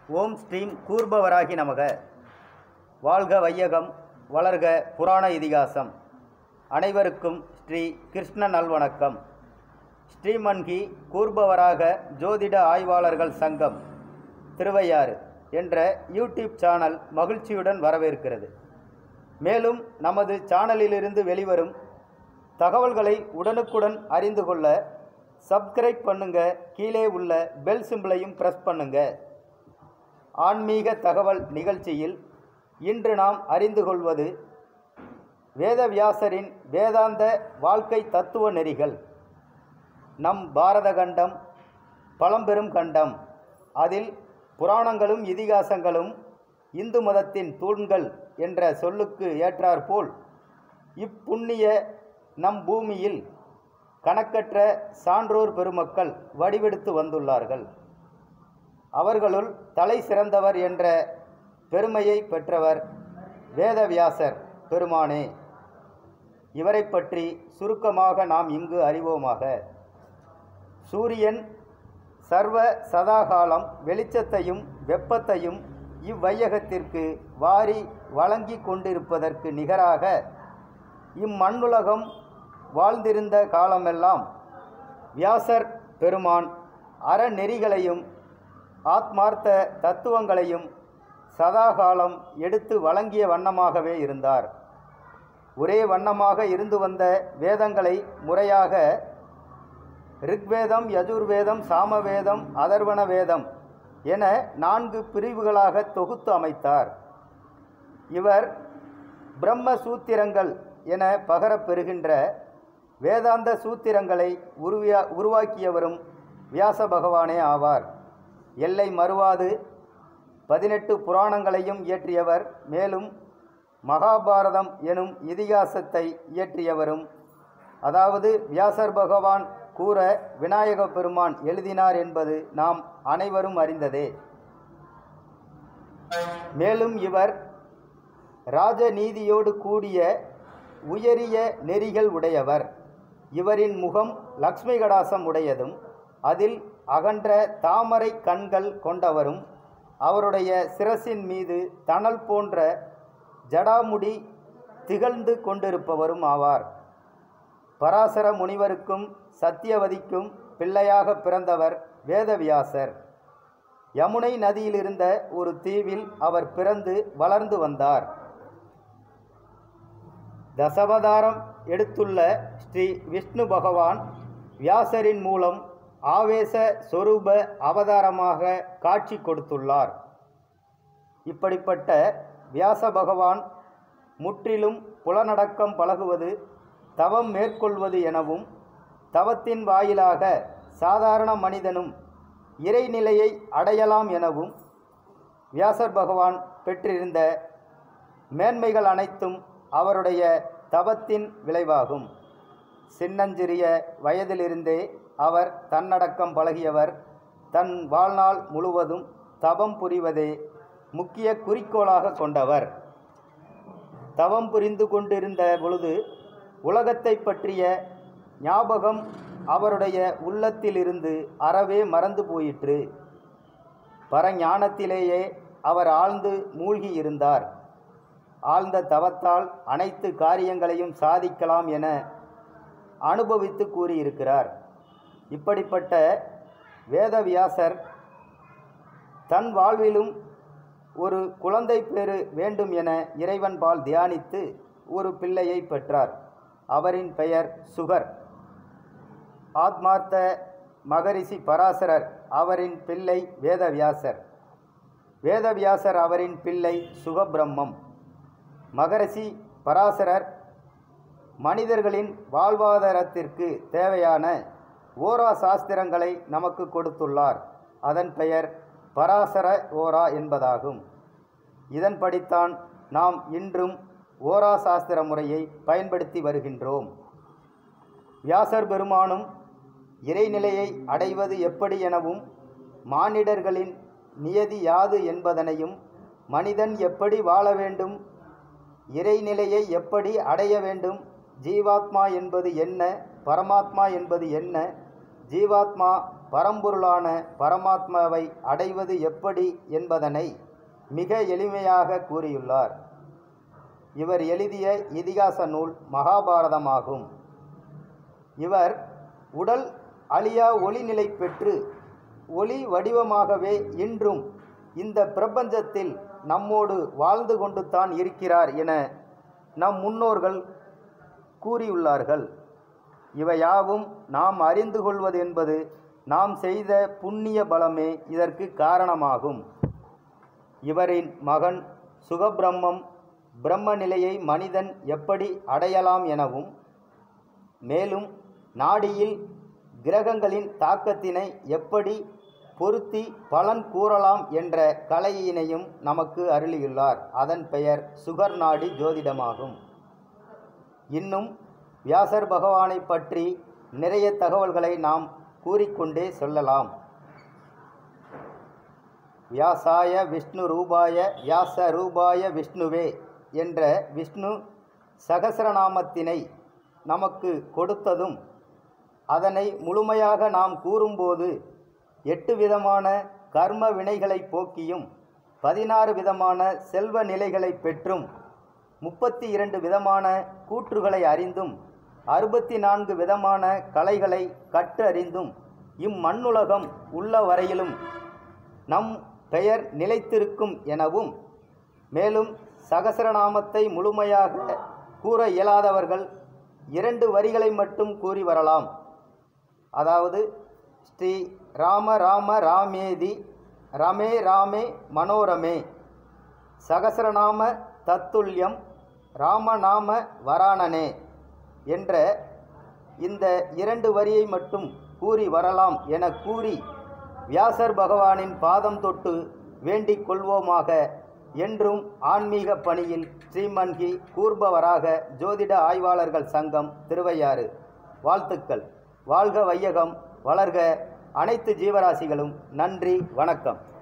ஓம் ஸ்ரீம் கூர்பவராகி நமக. வாழ்க வையகம், வளர்க புராண இதிகாசம். அனைவருக்கும் ஸ்ரீ கிருஷ்ண நல்வணக்கம். ஸ்ரீமன்கி கூர்பவராக ஜோதிட ஆய்வாளர்கள் சங்கம் திருவையாறு என்ற யூடியூப் சேனல் மகிழ்ச்சியுடன் வரவேற்கிறது. மேலும் நமது சேனலிலிருந்து வெளிவரும் தகவல்களை உடனுக்குடன் அறிந்து கொள்ள சப்ஸ்கிரைப் பண்ணுங்க. கீழே உள்ள பெல் சிம்பிளையும் பிரஸ் பண்ணுங்க. ஆன்மீக தகவல் நிகழ்ச்சியில் இன்று நாம் அறிந்து கொள்வது வேதவியாசரின் வேதாந்த வாழ்க்கை தத்துவ நெறிகள். நம் பாரத கண்டம் பழம்பெரும் கண்டம். அதில் புராணங்களும் இதிகாசங்களும் இந்து மதத்தின் தூண்கள் என்ற சொல்லுக்கு ஏற்றாற்போல் இப்புண்ணிய நம் பூமியில் கணக்கற்ற சான்றோர் பெருமக்கள் வடிவெடுத்து வந்துள்ளார்கள். அவர்களுள் தலை சிறந்தவர் என்ற பெருமையை பெற்றவர் வேதவியாசர் பெருமானே. இவரை பற்றி சுருக்கமாக நாம் இங்கு அறிவோமாக. சூரியன் சர்வ சதாகாலம் வெளிச்சத்தையும் வெப்பத்தையும் இவ்வையகத்திற்கு வாரி வழங்கி கொண்டிருப்பதற்கு நிகராக இம்மண்ணுலகம் வாழ்ந்திருந்த காலமெல்லாம் வியாசர் பெருமான் அறநெறிகளையும் ஆத்மார்த்த தத்துவங்களையும் சதாகாலம் எடுத்து வழங்கிய வண்ணமாகவே இருந்தார். ஒரே வண்ணமாக இருந்து வந்த வேதங்களை முறையாக ரிக்வேதம், யஜுர்வேதம், சாமவேதம், அதர்வண வேதம் என 4 பிரிவுகளாக தொகுத்து அமைத்தார். இவர் பிரம்ம சூத்திரங்கள் என பகரப்பெறுகின்ற வேதாந்த சூத்திரங்களை உருவாக்கியவரும் வியாச பகவானே ஆவார். எல்லை மறுவாது 18 புராணங்களையும் இயற்றியவர். மேலும் மகாபாரதம் எனும் இதிகாசத்தை இயற்றியவரும், அதாவது வியாசர் பகவான் கூற விநாயக பெருமான் எழுதினார் என்பது நாம் அனைவரும் அறிந்ததே. மேலும் இவர் ராஜநீதியோடு கூடிய உயரிய நெறிகள் உடையவர். இவரின் முகம் லக்ஷ்மி கடாசம் உடையதும் அதில் அகன்ற தாமரை கண்கள் கொண்டவரும், அவருடைய சிரசின் மீது தணல் போன்ற ஜடாமுடி திகழ்ந்து கொண்டிருப்பவரும் ஆவார். பராசர முனிவருக்கும் சத்தியவதிக்கும் பிள்ளையாக பிறந்தவர் வேதவியாசர். யமுனை நதியில் இருந்த ஒரு தீவில் அவர் பிறந்து வளர்ந்து வந்தார். தசவதாரம் எடுத்துள்ள ஸ்ரீ விஷ்ணு பகவான் வியாசரின் மூலம் ஆவேச சொரூப அவதாரமாக காட்சி கொடுத்துள்ளார். இப்படிப்பட்ட வியாச பகவான் முற்றிலும் புலனடக்கம் பழகுவது, தவம் மேற்கொள்வது எனவும், தவத்தின் வாயிலாக சாதாரண மனிதனும் இறைநிலையை அடையலாம் எனவும் வியாசர் பகவான் பெற்றிருந்த மேன்மைகள் அனைத்தும் அவருடைய தவத்தின் விளைவாகும். சின்னஞ்சிறிய வயதிலிருந்தே அவர் தன்னடக்கம் பழகியவர். தன் வாழ்நாள் முழுவதும் தவம் புரிவதே முக்கிய குறிக்கோளாக கொண்டவர். தவம் புரிந்து கொண்டிருந்த பொழுது உலகத்தை பற்றிய ஞாபகம் அவருடைய உள்ளத்திலிருந்து அறவே மறந்து போயிற்று. பரஞானத்திலேயே அவர் ஆழ்ந்து மூழ்கி இருந்தார். ஆழ்ந்த தவத்தால் அனைத்து காரியங்களையும் சாதிக்கலாம் என அனுபவித்து கூறியிருக்கிறார். இப்படிப்பட்ட வேதவியாசர் தன் வாழ்விலும் ஒரு குழந்தை பேறு வேண்டும் என இறைவன்பால் தியானித்து ஒரு பிள்ளையை பெற்றார். அவரின் பெயர் சுகர். ஆத்மார்த்த மகரிஷி பராசரர் அவரின் பிள்ளை வேதவியாசர். வேதவியாசர் அவரின் பிள்ளை சுகபிரம்மம். மகரிஷி பராசரர் மனிதர்களின் வாழ்வாதாரத்திற்கு தேவையான ஓரா சாஸ்திரங்களை நமக்கு கொடுத்துள்ளார். அதன் பெயர் பராசர ஓரா என்பதாகும். இதன்படித்தான் நாம் இன்றும் ஓரா சாஸ்திர முறையை பயன்படுத்தி வருகின்றோம். வியாசர் பெருமானும் இறைநிலையை அடைவது எப்படி எனவும், மானிடர்களின் நியதி யாது என்பதனையும், மனிதன் எப்படி வாழ வேண்டும், இறைநிலையை எப்படி அடைய வேண்டும், ஜீவாத்மா என்பது என்ன, பரமாத்மா என்பது என்ன, ஜீவாத்மா பரம்பொருளான பரமாத்மாவை அடைவது எப்படி என்பதனை மிக எளிமையாக கூறியுள்ளார். இவர் எழுதிய இதிகாச நூல் மகாபாரதமாகும். இவர் உடல் அழியா ஒளிநிலை பெற்று ஒளி வடிவமாகவே இன்றும் இந்த பிரபஞ்சத்தில் நம்மோடு வாழ்ந்து கொண்டு தான் இருக்கிறார் என நம் முன்னோர்கள் கூறியுள்ளார்கள். இவையாவும் நாம் அறிந்து கொள்வது என்பது நாம் செய்த புண்ணிய பலமே இதற்கு காரணமாகும். இவரின் மகன் சுகபிரம்மம் பிரம்ம நிலையை மனிதன் எப்படி அடையலாம் எனவும், மேலும் நாடியில் கிரகங்களின் தாக்கத்தினை எப்படி பொருத்தி பலன் கூறலாம் என்ற கலையினையும் நமக்கு அருளியுள்ளார். அதன் பெயர் சுகர் நாடி ஜோதிடமாகும். இன்னும் வியாசர் பகவானை பற்றி நிறைய தகவல்களை நாம் கூறிக்கொண்டே சொல்லலாம். வியாசாய விஷ்ணு ரூபாய வியாச ரூபாய விஷ்ணுவே என்ற விஷ்ணு சகசரநாமத்தினை நமக்கு கொடுத்ததும், அதனை முழுமையாக நாம் கூறும்போது 8 விதமான கர்ம வினைகளை போக்கியும் 16 விதமான செல்வ நிலைகளை பெற்றும் 32 விதமான கூற்றுகளை அறிந்தும் 64 விதமான கலைகளை கற்றறிந்தும் இம்மண்ணுலகம் உள்ள வரையிலும் நம் பெயர் நிலைத்திருக்கும் எனவும், மேலும் சகசரநாமத்தை முழுமையாக கூற இயலாதவர்கள் 2 வரிகளை மட்டும் கூறி வரலாம். அதாவது ஸ்ரீ ராம ராம ராமேதி ரமே ராமே மனோரமே சகசரநாம தத்துல்யம் ராமநாம வராணனே என்ற இந்த 2 வரியை மட்டும் கூறி வரலாம் என கூறி வியாசர் பகவானின் பாதம் தொட்டு வேண்டிக் கொள்வோமாக. என்றும் ஆன்மீக பணியில் ஸ்ரீமன்கி கூர்பவராக ஜோதிட ஆய்வாளர்கள் சங்கம் திருவையாறு. வாழ்த்துக்கள். வாழ்க வையகம், வளர்க அனைத்து ஜீவராசிகளும். நன்றி, வணக்கம்.